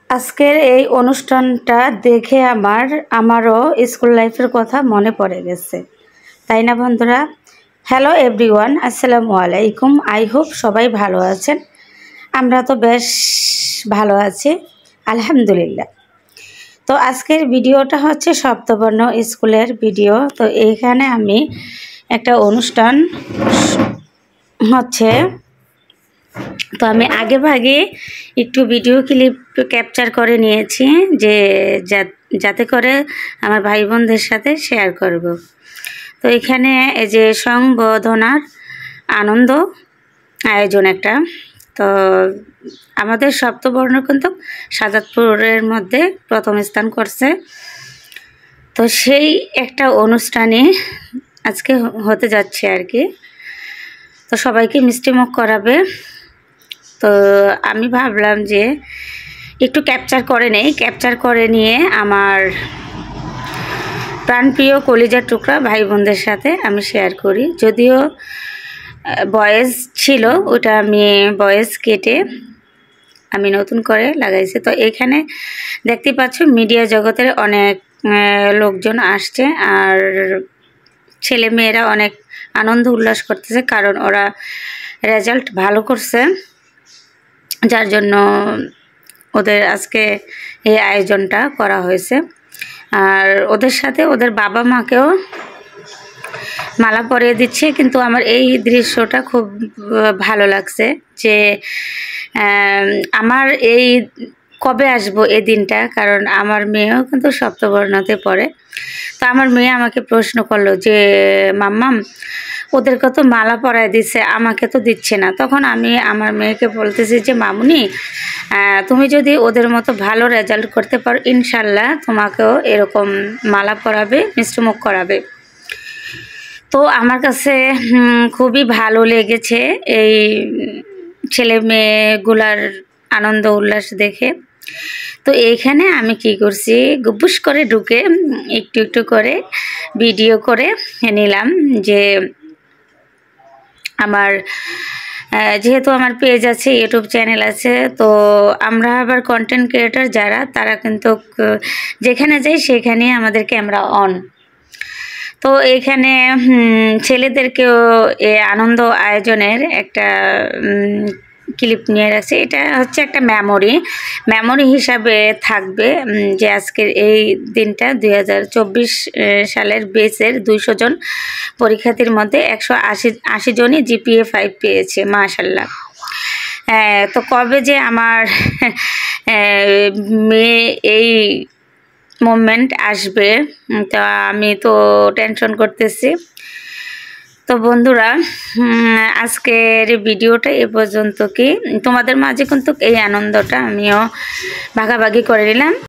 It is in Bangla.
আজকের এই অনুষ্ঠানটা দেখে আমারও স্কুল লাইফের কথা মনে পড়ে গেছে, তাই না বন্ধুরা? হ্যালো এভরিওয়ান, আসসালামু আলাইকুম। আই হোপ সবাই ভালো আছেন। আমরা তো বেশ ভালো আছি, আলহামদুলিল্লাহ। তো আজকের ভিডিওটা হচ্ছে সপ্তবর্ণ স্কুলের ভিডিও। তো এইখানে আমি একটা অনুষ্ঠান হচ্ছে, তো আমি আগে ভাগে একটু ভিডিও ক্লিপ ক্যাপচার করে নিয়েছি যে যাতে করে আমার ভাই বোনদের সাথে শেয়ার করব। তো এখানে এই যে সংবর্ধনার আনন্দ আয়োজন একটা, তো আমাদের সপ্তবর্ণ কিন্তু সাজাদপুরের মধ্যে প্রথম স্থান করছে। তো সেই একটা অনুষ্ঠানে আজকে হতে যাচ্ছে আর কি। তো সবাইকে মিষ্টিমুখ করাবে। তো আমি ভাবলাম যে একটু ক্যাপচার করে নেই, ক্যাপচার করে নিয়ে আমার প্রাণপ্রিয় কলিজার টুকরা ভাই বোনদের সাথে আমি শেয়ার করি। যদিও ভয়েস ছিল, ওটা আমি ভয়েস কেটে আমি নতুন করে লাগাইছি। তো এখানে দেখতে পাচ্ছ মিডিয়া জগতের অনেক লোকজন আসছে, আর ছেলে মেয়েরা অনেক আনন্দ উল্লাস করতেছে, কারণ ওরা রেজাল্ট ভালো করছে, যার জন্য ওদের আজকে এই আয়োজনটা করা হয়েছে। আর ওদের সাথে ওদের বাবা মাকেও মালা পরিয়ে দিচ্ছে। কিন্তু আমার এই দৃশ্যটা খুব ভালো লাগছে যে আমার এই কবে আসবো এই দিনটা, কারণ আমার মেয়েও কিন্তু সপ্তবর্ণতে পড়ে। তো আমার মেয়ে আমাকে প্রশ্ন করলো যে মাম্মাম, ওদেরকে তো মালা পরায় দিচ্ছে, আমাকে তো দিচ্ছে না। তখন আমি আমার মেয়েকে বলতেছি যে মামুনি, তুমি যদি ওদের মতো ভালো রেজাল্ট করতে পারো, ইনশাল্লাহ তোমাকেও এরকম মালা পরাবে, মিষ্টিমুখ করাবে। তো আমার কাছে খুবই ভালো লেগেছে এই ছেলে মেয়েগুলার আনন্দ উল্লাস দেখে। তো এইখানে আমি কি করছি, গুবুস করে ঢুকে একটু একটু করে ভিডিও করে নিলাম। যে আমার যেহেতু আমার পেজ আছে, ইউটিউব চ্যানেল আছে, তো আমরা আবার কন্টেন্ট ক্রিয়েটর যারা, তারা কিন্তু যেখানে যাই সেখানে আমাদের ক্যামেরা অন। তো এইখানে ছেলেদেরকেও এই আনন্দ আয়োজনের একটা ক্লিপ নিয়ে রাখছে। এটা হচ্ছে একটা মেমোরি হিসাবে থাকবে যে আজকের এই দিনটা 2024 সালের বেসের 200 জন পরীক্ষার্থীর মধ্যে 180 জনই GPA 5 পেয়েছে, মাশাল্লাহ। তো কবে যে আমার মেয়ে এই মোমেন্ট আসবে, তো আমি তো টেনশন করতেছি। তো বন্ধুরা, আজকের ভিডিওটা এ পর্যন্ত। কি তোমাদের মাঝে কিন্তু এই আনন্দটা আমিও ভাগাভাগি করে নিলাম।